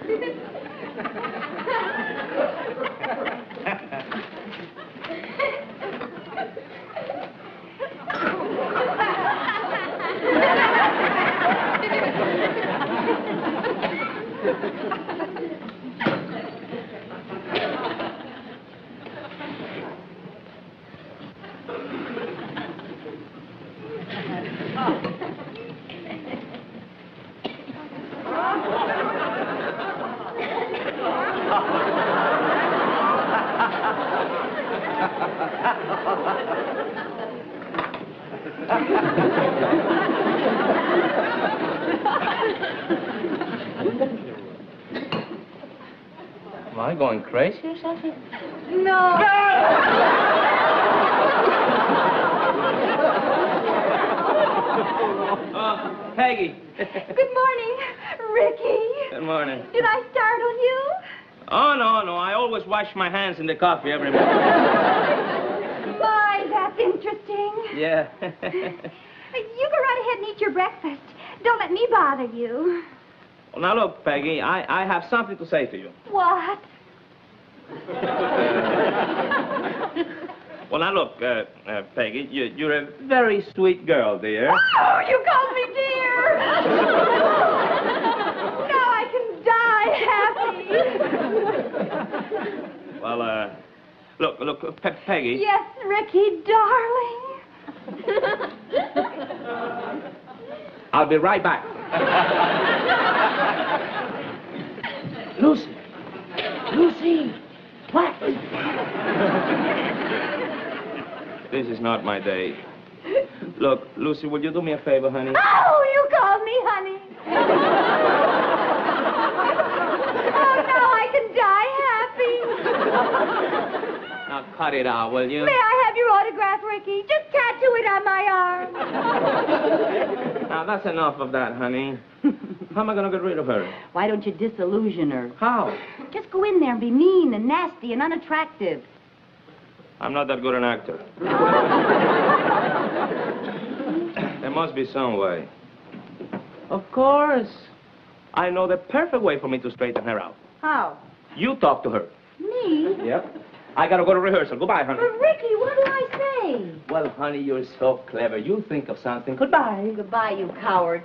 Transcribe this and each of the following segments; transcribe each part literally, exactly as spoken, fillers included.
Am I going crazy or something? No. Oh, Peggy. Good morning, Ricky. Good morning. Did I startle you? Oh, no, no. I always wash my hands in the coffee every morning. My, that's interesting. Yeah. You go right ahead and eat your breakfast. Don't let me bother you. Well, now, look, Peggy, I, I have something to say to you. What? Well, now, look, uh, uh, Peggy, you, you're a very sweet girl, dear. Oh, you called me dear. Now I can die happy. Well, uh, look, look, Pe Peggy. Yes, Ricky, darling. I'll be right back. Lucy. Lucy. What? This is not my day. Look, Lucy, will you do me a favor, honey? Oh, you called me honey. Oh, now I can die happy. Now, cut it out, will you? May I have your autograph, Ricky? Just tattoo it on my arm. Now, that's enough of that, honey. How am I going to get rid of her? Why don't you disillusion her? How? Just go in there and be mean and nasty and unattractive. I'm not that good an actor. There must be some way. Of course. I know the perfect way for me to straighten her out. How? You talk to her. Me? Yep. I gotta go to rehearsal. Goodbye, honey. But Ricky, what do I say? Well, honey, you're so clever. You think of something. Goodbye. Goodbye, you coward.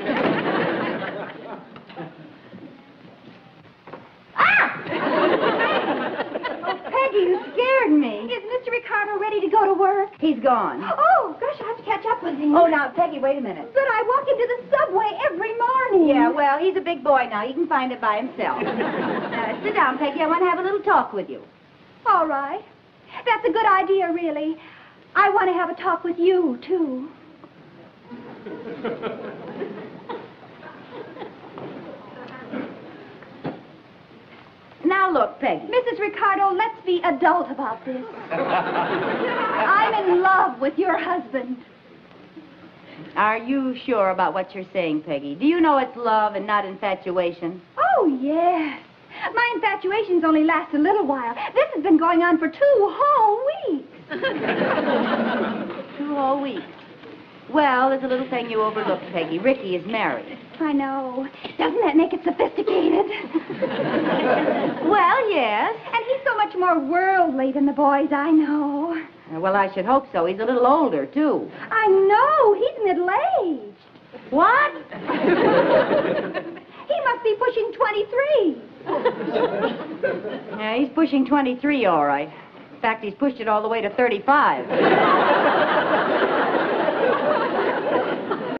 Ah! Oh, Peggy, you scared me. Is Mister Ricardo ready to go to work? He's gone. Oh, gosh, I have to catch up with him. Oh, now, Peggy, wait a minute. But I walk into the subway every morning. Yeah, well, he's a big boy now. He can find it by himself. uh, sit down, Peggy. I want to have a little talk with you. All right. That's a good idea, really. I want to have a talk with you, too. Now, look, Peggy. Missus Ricardo, let's be adult about this. I'm in love with your husband. Are you sure about what you're saying, Peggy? Do you know it's love and not infatuation? Oh, yes. My infatuation's only lasted a little while. This has been going on for two whole weeks. Two whole weeks. Well, there's a little thing you overlooked, Peggy. Ricky is married. I know. Doesn't that make it sophisticated? Well, yes. And he's so much more worldly than the boys I know. Uh, well, I should hope so. He's a little older, too. I know. He's middle-aged. What? He must be pushing twenty-three. Yeah, he's pushing twenty-three, all right. In fact, he's pushed it all the way to thirty-five.